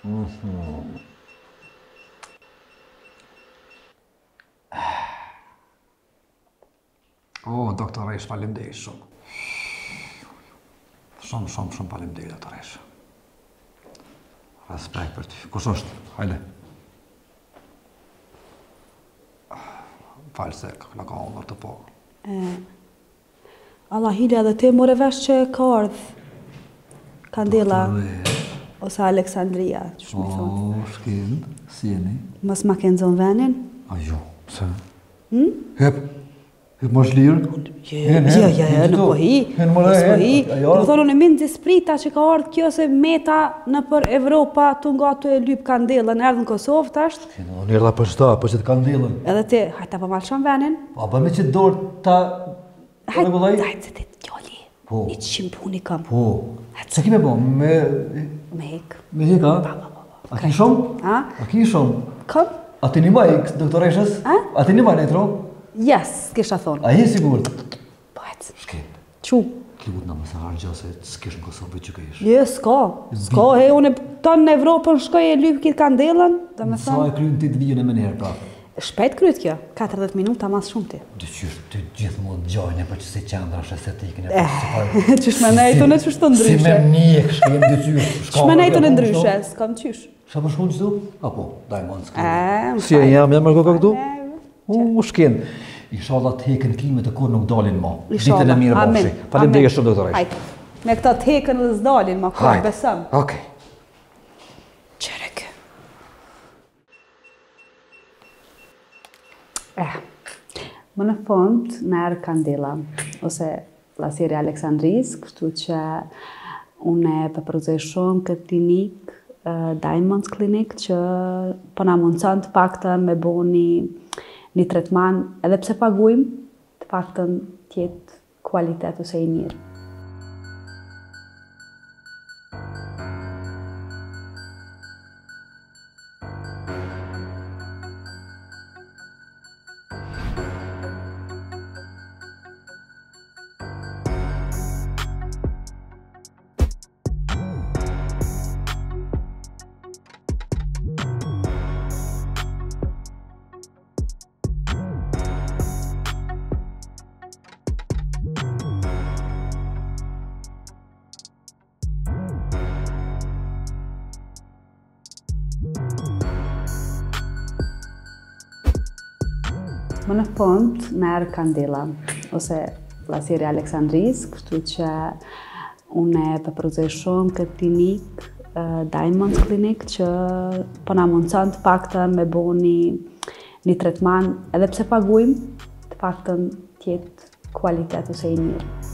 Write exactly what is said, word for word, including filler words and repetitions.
O, doktoresh, faleminderit shumë. Shumë, shumë, shumë faleminderit, doktoresh. Respekt për ty. Kush është? Hajde. Falë se në ka ondër të po. Allah hile edhe ti more vesh që ka ardhë Kandela ose Aleksandria, që shme thonë. O, shkin, si jeni? Mas ma ke nëzën venin? A jo, se? Hep, hep më shlirë? Ja, ja, ja, në po hi, në po hi. Në thonë, unë e minë disprita që ka ardhë kjo se meta në për Evropa të nga të e lypë Kandelën, erdhë në Kosovë, të ashtë? Unë erdha për shta, për që të Kandelën. Edhe ti, hajta pa malë shumë venin? Pa, pa me që dorë ta... Hajtë, hajtë, se ti gjalli, një të shimë puni kam. Po, se kime po, me... Me hek. Me hek, a? Pa, pa, pa. A ki shumë? A? A ki shumë? Kam? A ti një maj, doktoreshës? A? A ti një maj, netro? Yes, s'kisha thonë. A je sigur? Po, hajtë. Shkin. Qu? Ki vut në mësa hargja se s'kish në Kosovë që ka ish. Je, s'ka. S'ka, he, unë tonë në Evropën shkoj e lypë kitë Kandelën. Sa e kryin ti të vijën e menherë, pra? Shpejt kryt kjo, katërdhjetë minuta mas shumë ti. Dhe qysh të gjithë mund gjojnë, për që si qendra shestetikën e Eh, qysh me nejtu në qysh të ndryshe. Si me mjek, shkem dy qysh. Qysh me nejtu në ndryshe, s'kam qysh. Qa për shkun qëtu? Apo, daj mund s'ka. Eh, më Si e jam, jam mërko ka këtu? Eh, U, shken. Inshallah të heken klimet e kur nuk dalin ma. Inshallah, Ditën e mirë amen. bofshi. Faleminderit shumë, doktoresh. Hajde, me këta të heken dhe s'dalin ma kur besëm. Okej. Qerek. Eh, më në fund në erë Kandela, ose lasiri Aleksandris, kështu që unë e përpërëzoj shumë këtë klinik, Diamonds Clinic, që po na mundëson të paktën me bo një, një tretman, edhe pse paguim, të paktën tjetë kualitet ose i mirë. Më në fund në erë Kandela, ose lasiri Aleksandris, kështu që unë e përpërëzoj shumë këtë klinik, Diamonds Clinic, që po na mundëson të paktën me bo një, një tretman, edhe pse paguim, të paktën tjetë kualitet ose i mirë.